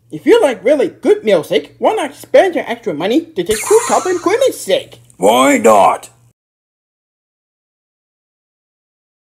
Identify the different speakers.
Speaker 1: If you like really good music, why not spend your extra money to take 2 cups of Grimace?
Speaker 2: Why not?